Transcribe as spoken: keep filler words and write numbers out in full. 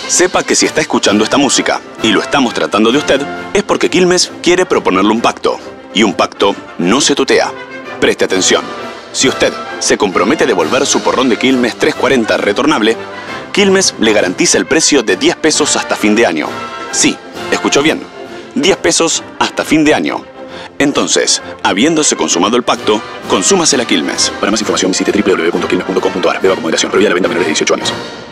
Sepa que si está escuchando esta música y lo estamos tratando de usted, es porque Quilmes quiere proponerle un pacto. Y un pacto no se tutea. Preste atención. Si usted se compromete a devolver su porrón de Quilmes trescientos cuarenta retornable, Quilmes le garantiza el precio de diez pesos hasta fin de año. Sí, escuchó bien. diez pesos hasta fin de año. Entonces, habiéndose consumado el pacto, consúmase la Quilmes. Para más información visite w w w punto quilmes punto com punto a r. Beba con moderación. Prohibida la venta a menores de dieciocho años.